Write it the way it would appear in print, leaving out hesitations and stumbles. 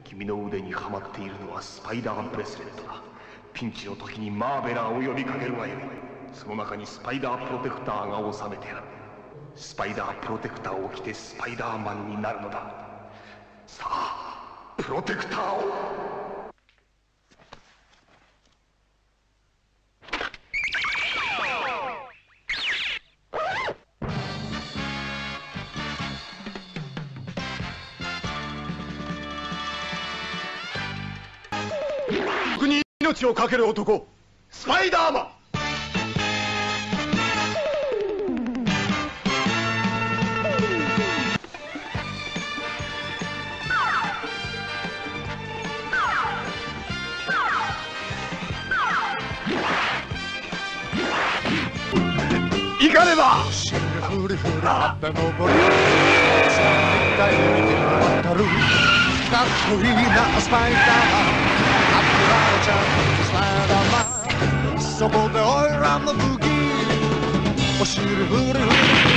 君の腕にはまっているのはスパイダーブレスレットだ。ピンチの時にマーベラーを呼びかけるがよい。その中にスパイダープロテクターが収めてある。スパイダープロテクターを着てスパイダーマンになるのだ。さあ、プロテクターを。僕に命を懸ける男、スパイダーマン。行かねば。ふりふりあって登る一回見て渡るかっこいいなスパイダーマン。スパイダーマン、そこでオイラの武器お尻振り振り